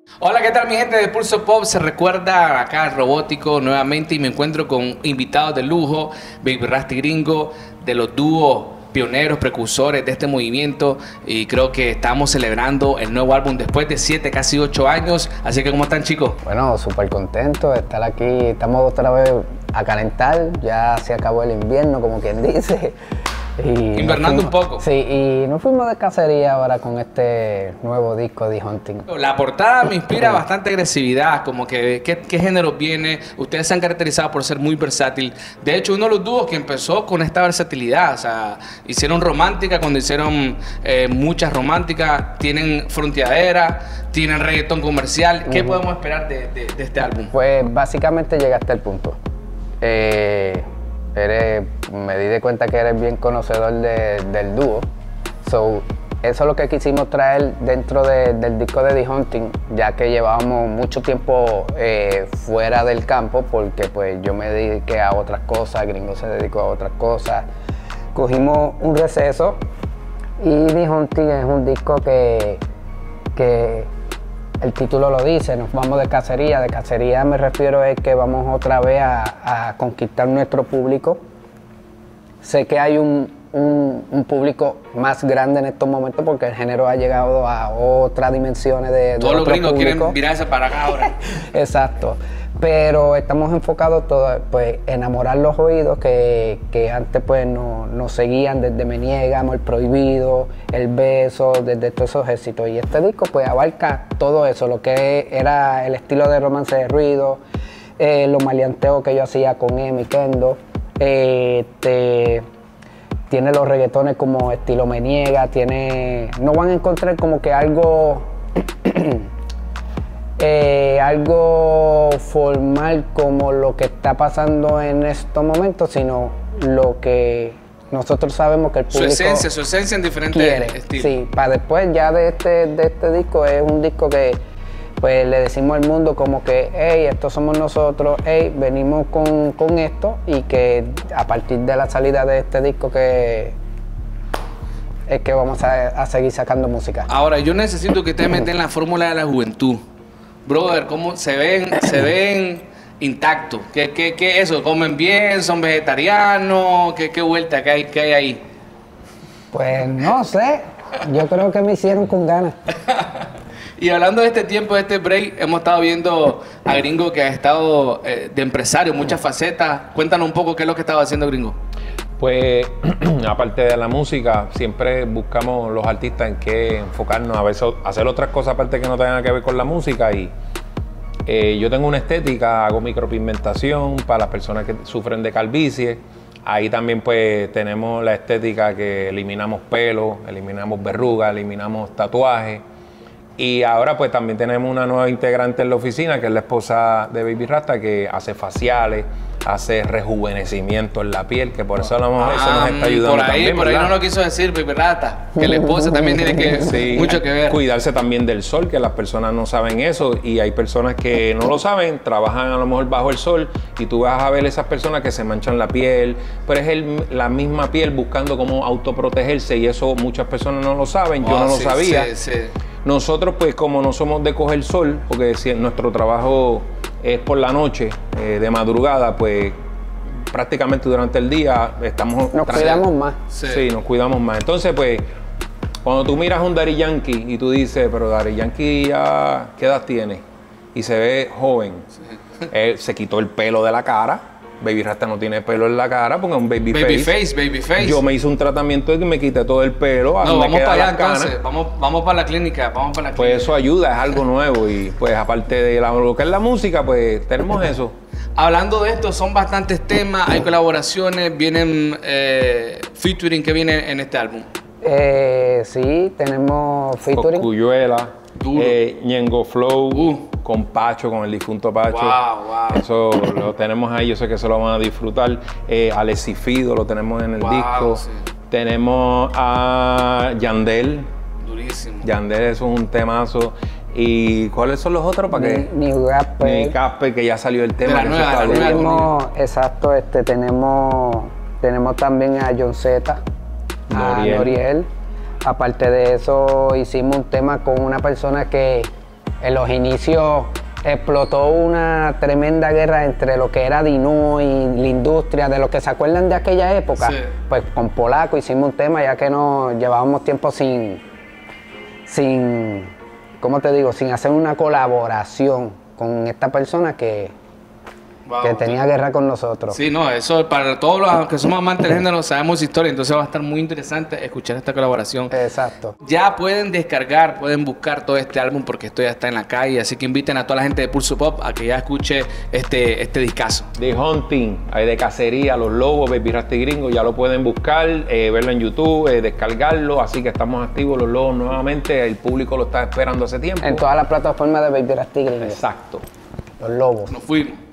Hola, ¿qué tal mi gente de Pulso Pop? Se recuerda acá el Robótico nuevamente y me encuentro con invitados de lujo, Baby Rasta y Gringo, de los dúos pioneros, precursores de este movimiento, y creo que estamos celebrando el nuevo álbum después de 7, casi 8 años. Así que, ¿cómo están, chicos? Bueno, súper contentos de estar aquí. Estamos otra vez a calentar, ya se acabó el invierno, como quien dice. Y invernando un poco. Sí, y nos fuimos de cacería ahora con este nuevo disco de Hunting. La portada me inspira bastante agresividad, como que ¿qué género viene? Ustedes se han caracterizado por ser muy versátil. De hecho, uno de los dúos que empezó con esta versatilidad, o sea, hicieron romántica cuando hicieron muchas románticas, tienen fronteadera, tienen reggaetón comercial. ¿Qué podemos esperar de este álbum? Pues básicamente llegaste al punto. Me di de cuenta que eres bien conocedor del dúo. So, eso es lo que quisimos traer dentro del disco de The Hunting, ya que llevábamos mucho tiempo fuera del campo, porque pues yo me dediqué a otras cosas, Gringo se dedicó a otras cosas. Cogimos un receso y The Hunting es un disco que el título lo dice, nos vamos de cacería. De cacería me refiero a que vamos otra vez a conquistar nuestro público. Sé que hay un público más grande en estos momentos porque el género ha llegado a otras dimensiones de todos los gringos público. Quieren virarse para acá ahora. Exacto. Pero estamos enfocados pues, enamorar los oídos que antes pues nos seguían desde Me Niega, Amor Prohibido, El Beso, desde todos esos éxitos. Y este disco pues abarca todo eso, lo que era el estilo de Romance de Ruido, los maleanteos que yo hacía con Emi Kendo. Tiene los reggaetones como estilo Me Niega, no van a encontrar como que algo algo formal como lo que está pasando en estos momentos, sino lo que nosotros sabemos que el público su esencia en diferentes estilos. Sí, para después ya de este disco es un disco que pues le decimos al mundo como que, hey, estos somos nosotros, hey, venimos con esto, y que a partir de la salida de este disco que es que vamos a seguir sacando música. Ahora, yo necesito que ustedes meten la fórmula de la juventud. Brother, ¿cómo se ven intactos? ¿Qué es eso? ¿Comen bien? ¿Son vegetarianos? ¿Qué vuelta que hay ahí? Pues no sé, yo creo que me hicieron con ganas. Y hablando de este tiempo, de este break, hemos estado viendo a Gringo que ha estado de empresario, muchas facetas. Cuéntanos un poco qué es lo que estaba haciendo Gringo. Pues, aparte de la música, siempre buscamos los artistas en qué enfocarnos, a veces hacer otras cosas aparte que no tengan que ver con la música. Y yo tengo una estética, hago micropigmentación para las personas que sufren de calvicie. Ahí también pues tenemos la estética que eliminamos pelo, eliminamos verrugas, eliminamos tatuajes. Y ahora pues también tenemos una nueva integrante en la oficina, que es la esposa de Baby Rasta, que hace faciales, hace rejuvenecimiento en la piel, que por eso eso nos está ayudando también, por ahí no lo quiso decir Baby Rasta, que la esposa también tiene que mucho que ver. Cuidarse también del sol, que las personas no saben eso, y hay personas que no lo saben, trabajan a lo mejor bajo el sol, y tú vas a ver esas personas que se manchan la piel, pero es la misma piel buscando cómo autoprotegerse, y eso muchas personas no lo saben, yo no lo sabía. Nosotros pues como no somos de coger sol, porque si nuestro trabajo es por la noche, de madrugada, pues prácticamente durante el día nos cuidamos más. Sí, nos cuidamos más. Entonces pues cuando tú miras a un Daddy Yankee y tú dices, pero Daddy Yankee ya, ¿qué edad tiene? Y se ve joven. Él se quitó el pelo de la cara. Baby Rasta no tiene pelo en la cara porque es un babyface. Yo me hice un tratamiento y me quité todo el pelo. No, vamos para allá entonces. Vamos para la clínica. Pues eso ayuda, es algo nuevo. Y pues aparte de lo que es la música, pues tenemos eso. Hablando de esto, son bastantes temas, hay colaboraciones, vienen featuring que viene en este álbum. Sí, tenemos featuring. Cosculluela, Ñengo Flow. Con Pacho, con el difunto Pacho. Wow. Eso lo tenemos ahí, yo sé que se lo van a disfrutar. Alexis Fido lo tenemos en el disco. Sí. Tenemos a Yandel. Durísimo. Yandel, eso es un temazo. ¿Y cuáles son los otros? ¿Para qué? New Gasper, que ya salió el tema. Exacto, tenemos también a John Z, a Noriel. Aparte de eso, hicimos un tema con una persona que En los inicios explotó una tremenda guerra entre lo que era Dinu y la industria, de lo que se acuerdan de aquella época. Sí. Pues con Polaco hicimos un tema ya que no llevábamos tiempo sin, ¿cómo te digo? Sin hacer una colaboración con esta persona que tenía guerra con nosotros. Sí, no, eso para todos los que somos amantes del género sabemos historia, entonces va a estar muy interesante escuchar esta colaboración. Exacto. Ya pueden descargar, pueden buscar todo este álbum porque esto ya está en la calle, así que inviten a toda la gente de Pulso Pop a que ya escuche este discazo. The Hunting, hay de cacería, Los Lobos, Baby Rasty Gringo, ya lo pueden buscar, verlo en YouTube, descargarlo, así que estamos activos Los Lobos nuevamente, el público lo está esperando hace tiempo. En todas las plataformas de Baby Rasty Gringo. Exacto. Los Lobos. Nos fuimos.